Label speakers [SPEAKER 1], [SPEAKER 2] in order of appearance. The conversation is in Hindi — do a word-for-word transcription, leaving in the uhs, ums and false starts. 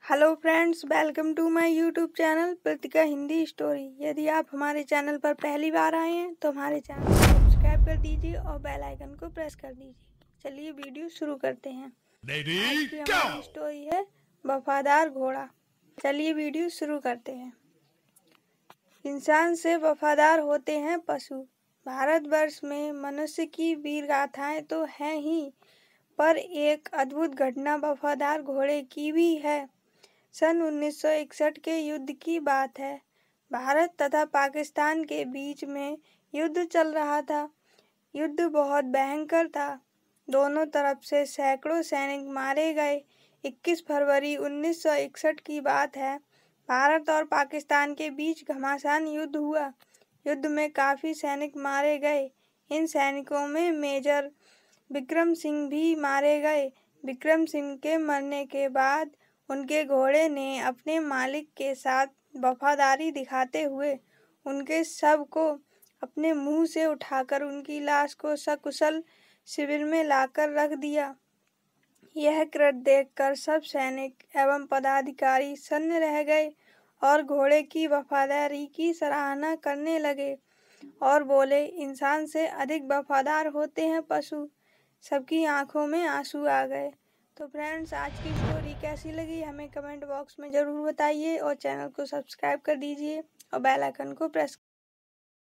[SPEAKER 1] Hello friends, welcome to my YouTube channel Pratika Hindi story. यदि आप हमारे चैनल पर पहली बार आए हैं तो हमारे चैनल को सब्सक्राइब कर दीजिए और बेल आइकन को प्रेस कर दीजिए। चलिए वीडियो शुरू करते हैं। आज की हमारी स्टोरी है वफादार घोड़ा। चलिए वीडियो शुरू करते हैं। इंसान से वफादार होते हैं पशु। भारतवर्ष में मनुष्य की वीर गाथाएं तो हैं ही, पर एक अद्भुत घटना वफादार घोड़े की भी है। सन उन्नीस सौ इकसठ के युद्ध की बात है। भारत तथा पाकिस्तान के बीच में युद्ध चल रहा था। युद्ध बहुत भयंकर था। दोनों तरफ से सैकड़ों सैनिक मारे गए। इक्कीस फरवरी उन्नीस सौ इकसठ की बात है। भारत और पाकिस्तान के बीच घमासान युद्ध हुआ। युद्ध में काफी सैनिक मारे गए। इन सैनिकों में मेजर विक्रम सिंह भी मारे गए। विक्रम सिंह के मरने के बाद उनके घोड़े ने अपने मालिक के साथ वफादारी दिखाते हुए उनके शव को अपने मुंह से उठाकर उनकी लाश को सकुशल शिविर में लाकर रख दिया। यह कृत्य देखकर सब सैनिक एवं पदाधिकारी सन्न रह गए और घोड़े की वफादारी की सराहना करने लगे और बोले, इंसान से अधिक वफादार होते हैं पशु। सबकी आंखों में आंसू आ गए। तो फ्रेंड्स, आज की स्टोरी कैसी लगी हमें कमेंट बॉक्स में ज़रूर बताइए और चैनल को सब्सक्राइब कर दीजिए और बेल आइकन को प्रेस